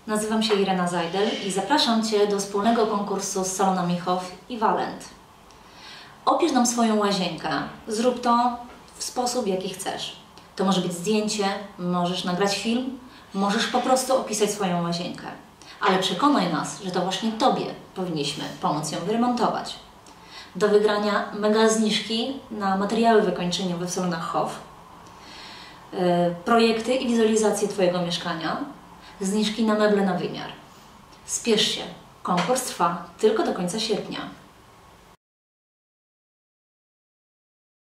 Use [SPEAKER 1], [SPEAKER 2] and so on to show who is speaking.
[SPEAKER 1] Nazywam się Irena Zajdel i zapraszam Cię do wspólnego konkursu z salonami Hof i Valent. Opisz nam swoją łazienkę. Zrób to w sposób, jaki chcesz. To może być zdjęcie, możesz nagrać film, możesz po prostu opisać swoją łazienkę. Ale przekonaj nas, że to właśnie Tobie powinniśmy pomóc ją wyremontować. Do wygrania mega zniżki na materiały wykończeniowe w salonach Hof, projekty i wizualizacje Twojego mieszkania, zniżki na meble na wymiar. Spiesz się, konkurs trwa tylko do końca sierpnia.